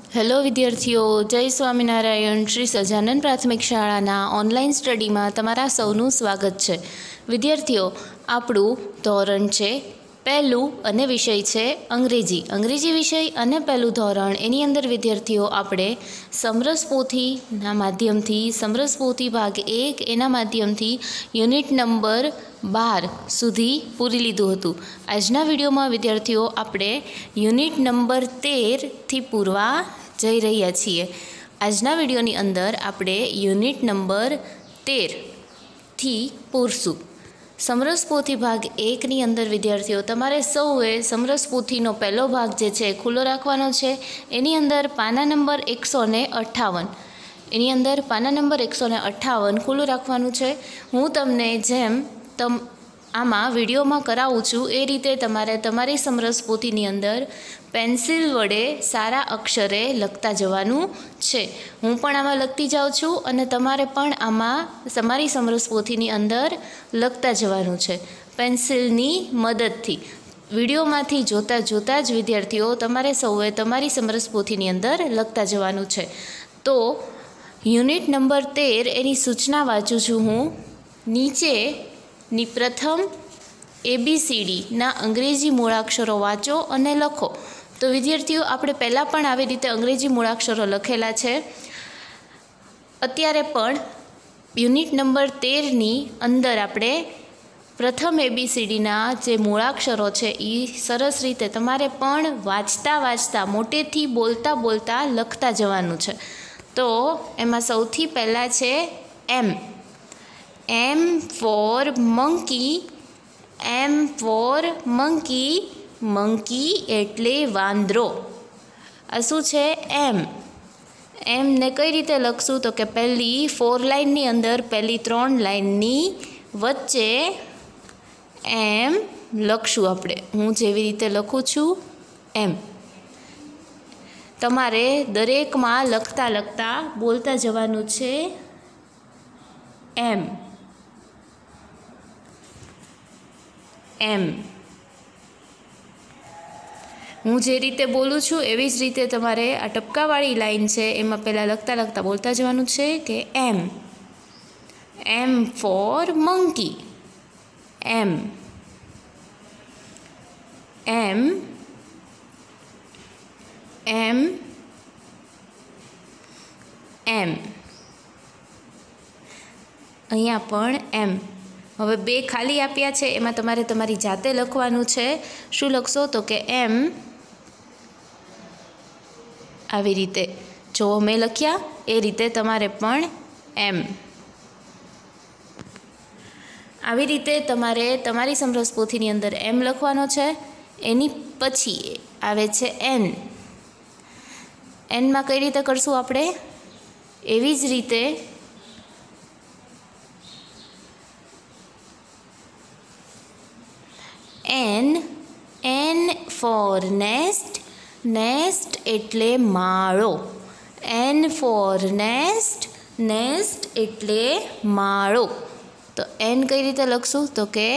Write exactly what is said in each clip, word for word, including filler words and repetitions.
Hello विद्यार्थीओ, जय स्वामीनारायण। श्री सजानंद प्राथमिक शाळाना ऑनलाइन स्टडी में तमारा सौનું स्वागत है। विद्यार्थीओ, आपणु धोरण है पहलू अने विषय है अंग्रेजी। अंग्रेजी विषय अने पहलू धोरण एनी अंदर विद्यार्थीओ आपणे समरस पोथीना माध्यमथी समरस पोथी भाग एक एना माध्यमथी युनिट नंबर बार सुधी पूरी लीधुं हतुं। आजना विडियो में विद्यार्थीओ आपणे युनिट नंबर तेर थी पूरवा जई रह्या छीए। आजना विडियोनी अंदर आपणे युनिट नंबर तेर थी पूरशुं। समरस पोथी भाग एक नी अंदर विद्यार्थीओ तमारे सौए समरस पोथीनो पहलो भाग जे छे खुल्लो राखवानो छे। एनी अंदर पाना नंबर एक सौ ने अठावन एनी अंदर पाना नंबर एक सौ ने अठावन खुल्लू राखवानुं छे। हूँ तमने जेम तम आमा विडियो में करावुं छुं ए रीते तमारे तमारी समरस पोथीनी अंदर पेन्सिल वडे सारा अक्षरे लखता जवानुं छे। हूँ पण आमां लखती जाऊं छुं अने तमारे पण आमां तमारी समरस पोथीनी अंदर लखता जवानुं छे पेन्सिलनी मददथी। विडियोमांथी जोता जोता ज विद्यार्थीओ तमारे सौए तमारी समरस पोथीनी अंदर लखता जवानुं छे। तो युनिट नंबर तेर एनी सूचना वाँचुं छुं हूँ। नीचे नी प्रथम एबीसीडी ना अंग्रेजी मूळाक्षरो वाँचो अने लखो। तो विद्यार्थीओ आपणे पहला पण आवी रीते अंग्रेजी मूळाक्षरो लखेला छे। अत्यारे पण युनिट नंबर तेर नी अंदर आपणे प्रथम एबीसीडी ना जे मूळाक्षरो छे ई सरस रीते तमारे पण वाँचता वाँचता मोटेथी बोलता बोलता लखता जवानुं छे। तो एमां सौथी पहला छे M. M for monkey. M for monkey. Monkey एटले वांदरो। आ शुं छे एम। एम ने कई रीते लखशुं तो कि पहली फोर लाइन नी अंदर पहली त्रण लाइन नी वच्चे एम लखशुं आपणे। हूँ जेवी रीते लखुं छुं एम। तमारे दरेक में लखता लखता बोलता जवानुं छे एम। एम हूँ जे रीते बोलूँ छूँ एवी ज रीते तमारे आ टपकावाड़ी लाइन है एमां पहला लखता लखता बोलता जवानुं छे कि M. M for monkey. M. M. M. M अहींया पण एम। हवे बे खाली आप्या छे एमां तमारे तमारी जाते लखवानुं छे। शुं लखशो तो कि एम आवी रीते जो मैं लख्या ए रीते तमारे पण एम। आवी रीते तमारे तमारी समरस पोथीनी अंदर एम लखवानो छे। एनी पछी आवे छे एन। एन मां कई रीते करशुं आपणे एवी ज रीते N. N for nest. Nest एटले माळो। N for nest. नेस्ट एटले माळो। तो एन कई रीते लखशुं तो कि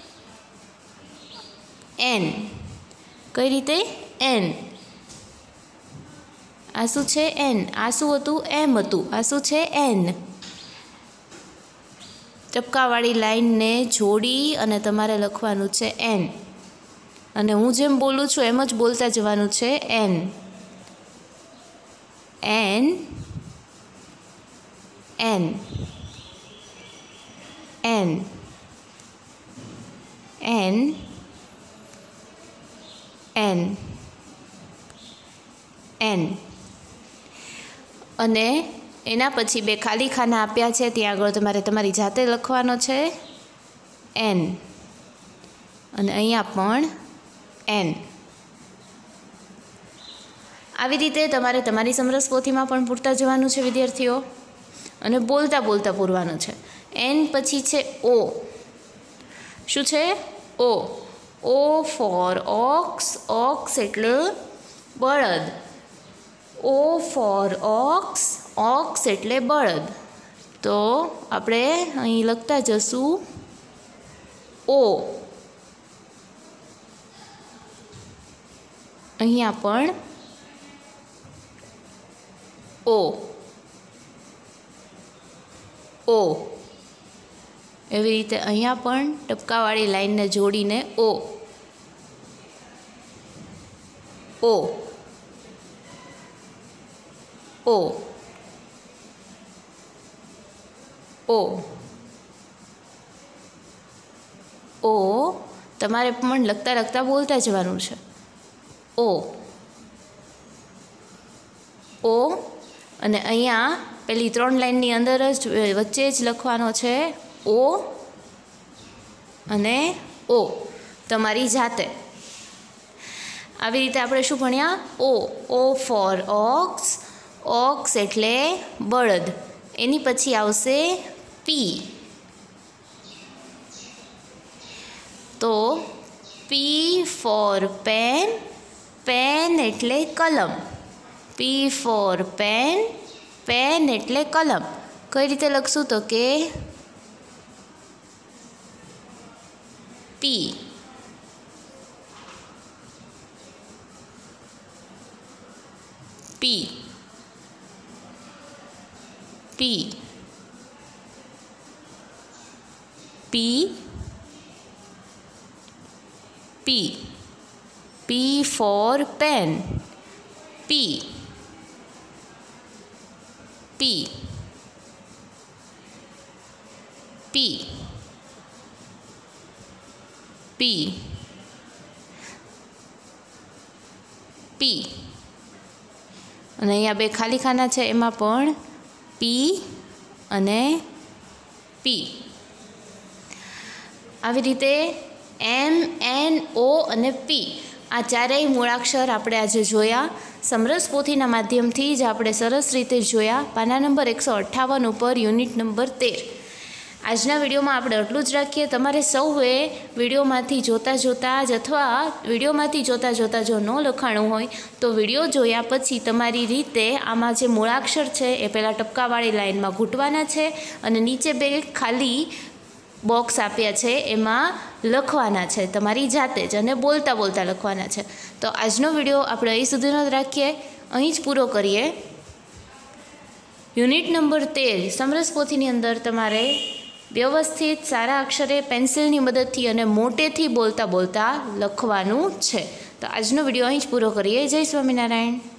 एन। कई रीते एन। आ शुं छे एन। आ शुं हतुं एम हतुं। आ शुं छे एन। टपकावाड़ी लाइन ने जोड़ी अने तमारे लखवानुं छे एन। अने हूँ जेम बोलूँ छूँ एम ज बोलता जवानुं छे N. N. N. N. N. N. N अने एना पछी बे खाली खाना आप्या छे त्यां आगळ तमारे तमारी जाते लखवानो छे एन। अने अहींया पण एन। आवी रीते तमारे तमारी समरस पोथीमां पण पूरता जवानुं छे विद्यार्थीओ अने बोलता बोलता पूरवानुं छे। एन पछी छे ओ। शुं छे O. O for ox. Ox एटले बळद। O for ox. ऑक्स एटले बळद। तो आपणे અહીં લખતા જશું ओ। અહીંયા પણ ઓ ઓ એવી રીતે અહીંયા પણ ટપકાવાળી લાઈનને જોડીને ઓ ઓ ઓ ઓ ઓ તમારે પણ લખતા લખતા બોલતા જવાનું છે. ઓ ઓ અને અહીંયા પેલી ત્રણ લાઈનની અંદર જ વચ્ચે જ લખવાનો છે ઓ અને ઓ તમારી જાતે. આવી રીતે આપણે શું ભણ્યા? O O for ox, ox એટલે બળદ. એની પછી આવશે પી, તો પી ફોર પેન, પેન એટલે કલમ. પી ફોર પેન, પેન એટલે કલમ. કઈ રીતે લખશું? તો કે પી પી પી પી પી પી ફોર પેન, પી પી પી પી પી અને અહીંયા બે ખાલી ખાના છે, એમાં પણ પી અને પી. આવી રીતે એમ, એન, ઓ અને પી આ ચારેય મૂળાક્ષર આપણે આજે જોયા. સમરસ પોથીના માધ્યમથી જ આપણે સરસ રીતે જોયા. પાના નંબર એકસો અઠ્ઠાવન ઉપર યુનિટ નંબર તેર. આજના વિડીયોમાં આપણે એટલું જ રાખીએ. તમારે સૌએ વિડીયોમાંથી જોતાં જોતાં જ અથવા વિડીયોમાંથી જોતાં જોતાં જો ન લખાણું હોય તો વિડીયો જોયા પછી તમારી રીતે આમાં જે મૂળાક્ષર છે એ પહેલાં ટપકાવાળી લાઈનમાં ઘૂંટવાના છે અને નીચે બે ખાલી બોક્સ આપ્યા છે એમાં લખવાના છે તમારી જાતે જ અને બોલતા બોલતા લખવાના છે. તો આજનો વિડીયો આપણે અહીં સુધીનો જ રાખીએ, અહીં જ પૂરો કરીએ. યુનિટ નંબર તેર સમરસ પોથીની અંદર તમારે વ્યવસ્થિત સારા અક્ષરે પેન્સિલની મદદથી અને મોટેથી બોલતા બોલતા લખવાનું છે. તો આજનો વિડીયો અહીં જ પૂરો કરીએ. જય સ્વામિનારાયણ.